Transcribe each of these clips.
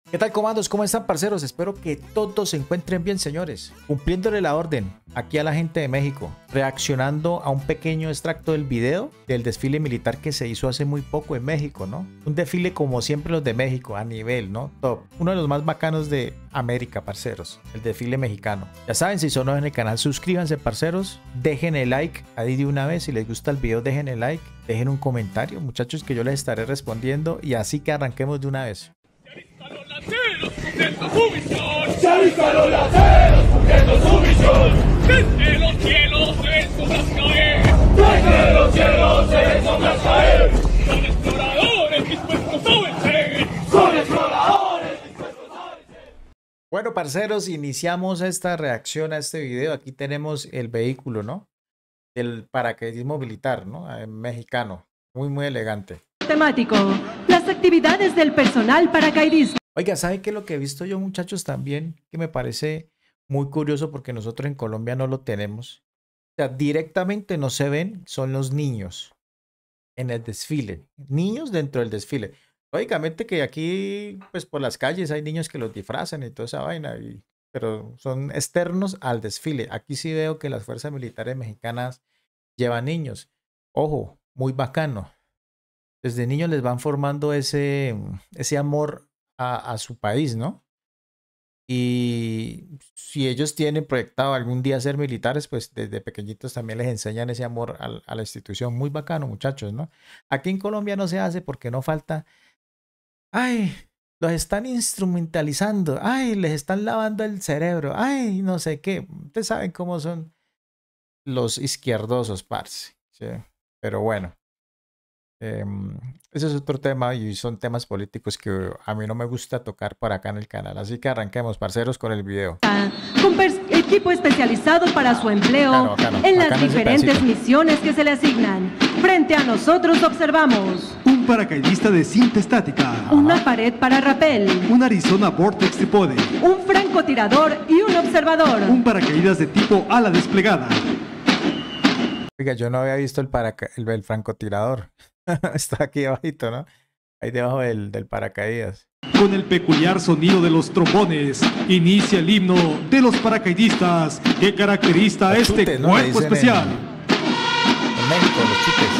¿Qué tal, comandos? ¿Cómo están, parceros? Espero que todos se encuentren bien, señores. Cumpliéndole la orden aquí a la gente de México, reaccionando a un pequeño extracto del video del desfile militar que se hizo hace muy poco en México, ¿no? Un desfile como siempre los de México, a nivel, ¿no? Top. Uno de los más bacanos de América, parceros. El desfile mexicano. Ya saben, si son nuevos en el canal, suscríbanse, parceros. Dejen el like ahí de una vez. Si les gusta el video, dejen el like. Dejen un comentario, muchachos, que yo les estaré respondiendo. Y así que arranquemos de una vez. ¡Se avistan los laceros cumpliendo su misión! ¡Desde los cielos se ven sombras caer! ¡Desde los cielos se ven sombras caer! ¡Son exploradores dispuestos a vencer! ¡Son exploradores dispuestos a vencer! Bueno, parceros, iniciamos esta reacción a este video. Aquí tenemos el vehículo, ¿no? El paracaidismo militar, ¿no? Mexicano. Muy elegante. Temático. Las actividades del personal paracaidista. Oiga, ¿sabe qué es lo que he visto yo, muchachos, también? Que me parece muy curioso porque nosotros en Colombia no lo tenemos. O sea, directamente no se ven, son los niños en el desfile. Niños dentro del desfile. Lógicamente que aquí, pues por las calles hay niños que los disfrazan y toda esa vaina, pero son externos al desfile. Aquí sí veo que las fuerzas militares mexicanas llevan niños. Ojo, muy bacano. Desde niños les van formando ese amor a su país, ¿no? Y si ellos tienen proyectado algún día ser militares, pues desde pequeñitos también les enseñan ese amor a la institución. Muy bacano, muchachos, ¿no? Aquí en Colombia no se hace porque no falta. ¡Ay! Los están instrumentalizando. ¡Ay! Les están lavando el cerebro. ¡Ay! No sé qué. Ustedes saben cómo son los izquierdosos, parce. ¿Sí? Pero bueno. Ese es otro tema y son temas políticos que a mí no me gusta tocar por acá en el canal. Así que arranquemos, parceros, con el video. Con equipo especializado para su empleo en las diferentes misiones que se le asignan. Frente a nosotros observamos un paracaidista de cinta estática, una pared para rappel, un Arizona Vortex Tripode, un francotirador y un observador, un paracaídas de tipo ala desplegada. Oiga, yo no había visto el francotirador. Está aquí abajito, ¿no? Ahí debajo del paracaídas. Con el peculiar sonido de los trombones, inicia el himno de los paracaidistas que caracteriza a este chutes, ¿no? cuerpo especial. En México, los chutes.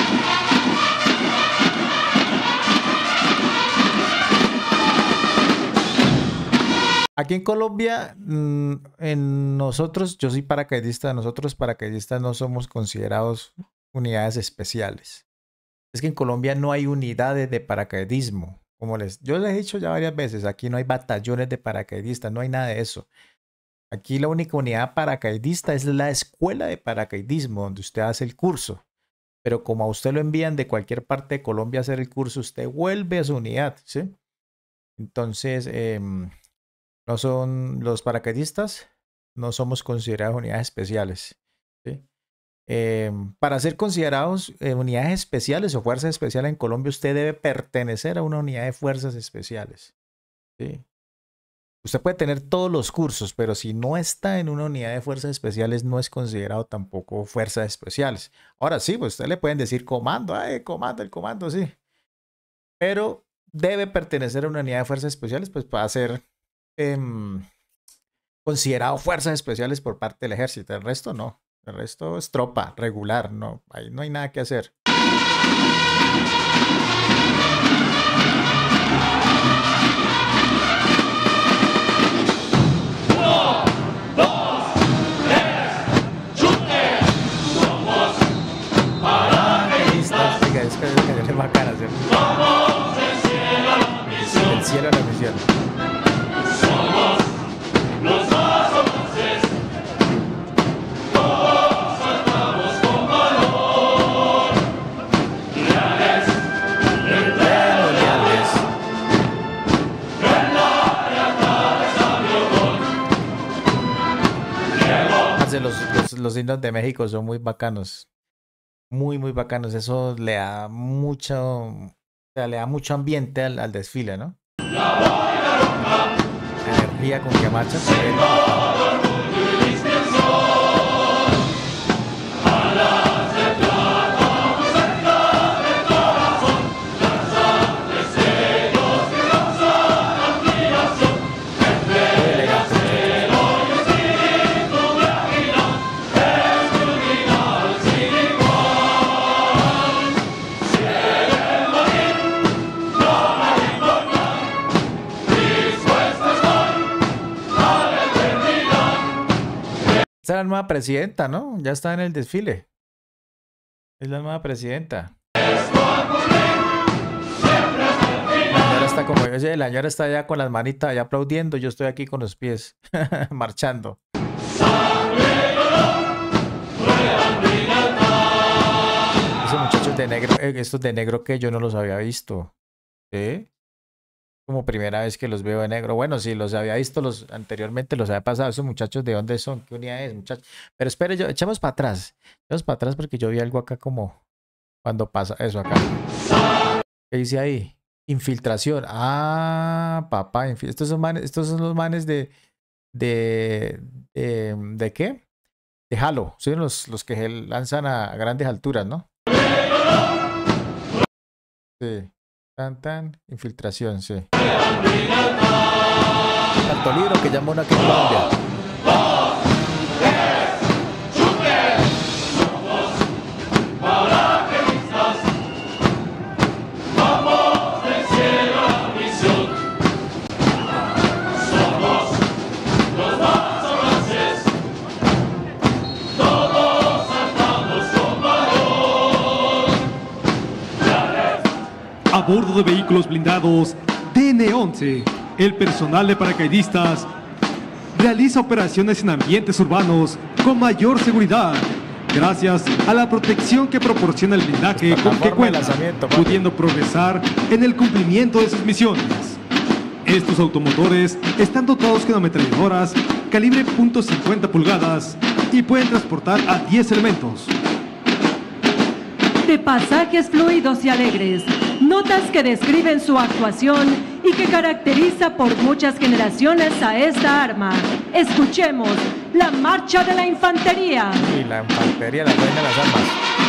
Aquí en Colombia, yo soy paracaidista, nosotros paracaidistas no somos considerados unidades especiales. Es que en Colombia no hay unidades de paracaidismo. Yo les he dicho ya varias veces, aquí no hay batallones de paracaidistas, no hay nada de eso. Aquí la única unidad paracaidista es la escuela de paracaidismo, donde usted hace el curso. Pero como a usted lo envían de cualquier parte de Colombia a hacer el curso, usted vuelve a su unidad, ¿sí? Entonces, no son los paracaidistas, no somos considerados unidades especiales, ¿sí? Para ser considerados unidades especiales o fuerzas especiales en Colombia, usted debe pertenecer a una unidad de fuerzas especiales, ¿sí? Usted puede tener todos los cursos, pero si no está en una unidad de fuerzas especiales, no es considerado tampoco fuerzas especiales. Ahora sí, pues usted le pueden decir comando, comando, el comando, sí. Pero debe pertenecer a una unidad de fuerzas especiales, pues para ser considerado fuerzas especiales por parte del ejército. El resto no. El resto es tropa regular, no, ahí no hay nada que hacer. ¡1, 2, 3, chute! Somos paracaidistas. Oiga, es que es bacana, ¿cierto? Somos el cielo a la misión. El cielo a la misión. Somos los más audaces. Los himnos de México son muy bacanos. Muy bacanos. Eso le da mucho, le da mucho ambiente al desfile, ¿no? La energía con que marcha. Esa es la nueva presidenta, ¿no? Ya está en el desfile. Es la nueva presidenta. La señora está como, oye, la señora está allá con las manitas allá aplaudiendo, yo estoy aquí con los pies marchando. Esos muchachos de negro, estos de negro que yo no los había visto. ¿Sí? Como primera vez que los veo de negro. Bueno, sí, los había visto anteriormente, los había pasado. Esos muchachos, ¿de dónde son? ¿Qué unidad es, muchachos? Pero espere, echamos para atrás. Echamos para atrás porque yo vi algo acá como cuando pasa eso acá. ¿Qué dice ahí? Infiltración. Ah, papá. Estos son los manes ¿de qué? De Halo. Son los que lanzan a grandes alturas, ¿no? Sí. Tan, infiltración, sí. Tanto libro que llamó una que en Colombia. A bordo de vehículos blindados DN-11, el personal de paracaidistas realiza operaciones en ambientes urbanos con mayor seguridad, gracias a la protección que proporciona el blindaje con que cuenta, pudiendo progresar en el cumplimiento de sus misiones. Estos automotores están dotados con ametralladoras calibre .50 pulgadas y pueden transportar a 10 elementos. De pasajes fluidos y alegres, notas que describen su actuación y que caracteriza por muchas generaciones a esta arma. Escuchemos la marcha de la infantería. Y la infantería, la reina de las armas.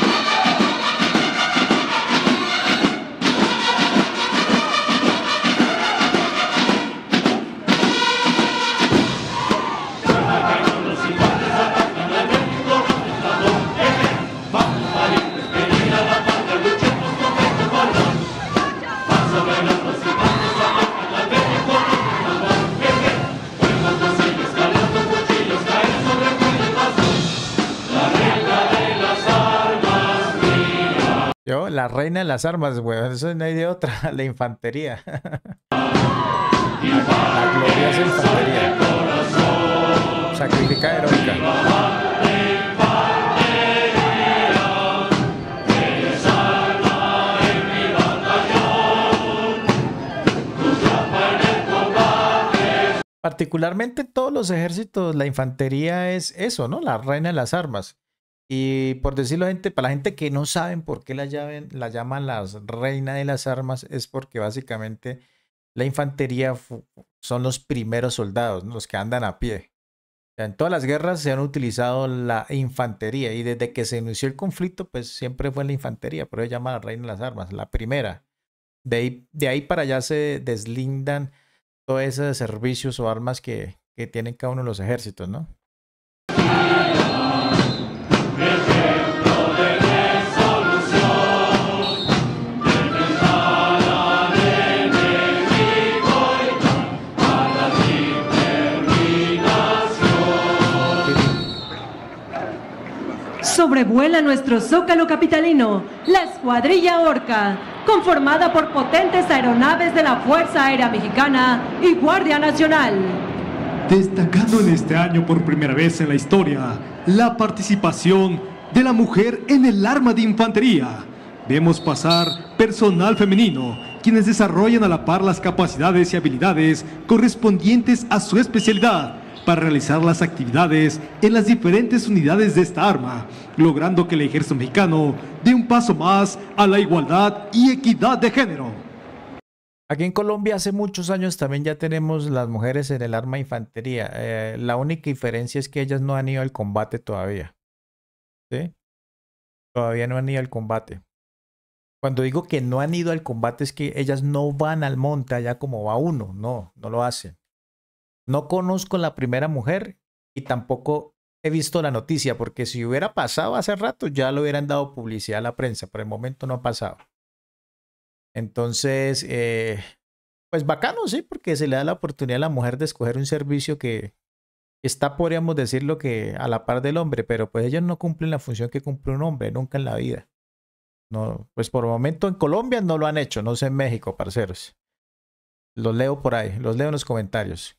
La reina de las armas, güey. Eso no hay de otra. La infantería. La gloriosa infantería. Sacrificada heroica. Particularmente en todos los ejércitos, la infantería es eso, ¿no? La reina de las armas. Y por decirlo, para la gente que no saben por qué la llaman la reina de las armas, es porque básicamente la infantería son los primeros soldados, ¿no? Los que andan a pie. O sea, en todas las guerras se han utilizado la infantería y desde que se inició el conflicto, pues siempre fue la infantería, por eso se llama la reina de las armas, la primera. De ahí para allá se deslindan todos esos servicios o armas que tienen cada uno de los ejércitos, ¿no? Sobrevuela nuestro zócalo capitalino la escuadrilla Orca, conformada por potentes aeronaves de la Fuerza Aérea Mexicana y Guardia Nacional. Destacando en este año por primera vez en la historia la participación de la mujer en el arma de infantería, vemos pasar personal femenino, quienes desarrollan a la par las capacidades y habilidades correspondientes a su especialidad para realizar las actividades en las diferentes unidades de esta arma, logrando que el ejército mexicano dé un paso más a la igualdad y equidad de género. Aquí en Colombia hace muchos años también ya tenemos las mujeres en el arma de infantería. La única diferencia es que ellas no han ido al combate todavía. ¿Sí? Todavía no han ido al combate. Cuando digo que no han ido al combate es que ellas no van al monte allá como va uno. No lo hacen. No conozco la primera mujer y tampoco he visto la noticia, porque si hubiera pasado hace rato ya lo hubieran dado publicidad a la prensa. Por el momento no ha pasado. Entonces, pues bacano, sí, porque se le da la oportunidad a la mujer de escoger un servicio que está, podríamos decirlo, que a la par del hombre, pero pues ellos no cumplen la función que cumple un hombre nunca en la vida. No, pues por el momento en Colombia no lo han hecho, no sé en México, parceros. Los leo por ahí, los leo en los comentarios.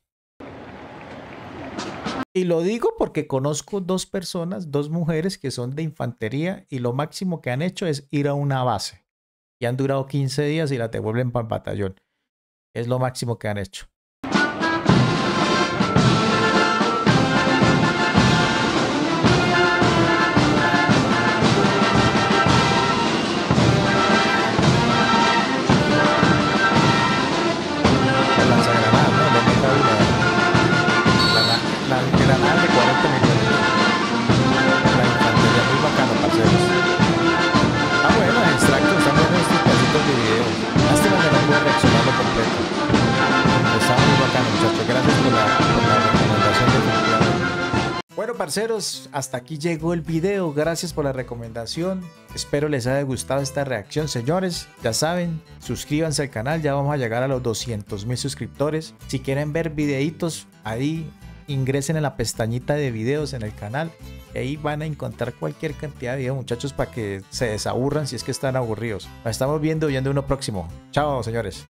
Y lo digo porque conozco dos personas, dos mujeres que son de infantería y lo máximo que han hecho es ir a una base. Y han durado 15 días y las devuelven para el batallón. Es lo máximo que han hecho. La granada de 40 millones. La infantería, muy bacano, parceros. Ah, bueno, extractos, están buenos estos pedacitos de video. Lástima que no pude reaccionarlo completo. Estaba muy bacano, muchachos. Gracias por la recomendación de video. Bueno, parceros, hasta aquí llegó el video. Gracias por la recomendación. Espero les haya gustado esta reacción, señores. Ya saben, suscríbanse al canal. Ya vamos a llegar a los 200,000 suscriptores. Si quieren ver videitos, ahí ingresen en la pestañita de videos en el canal y ahí van a encontrar cualquier cantidad de videos, muchachos, para que se desaburran si es que están aburridos. Nos estamos viendo y en uno próximo. Chao, señores.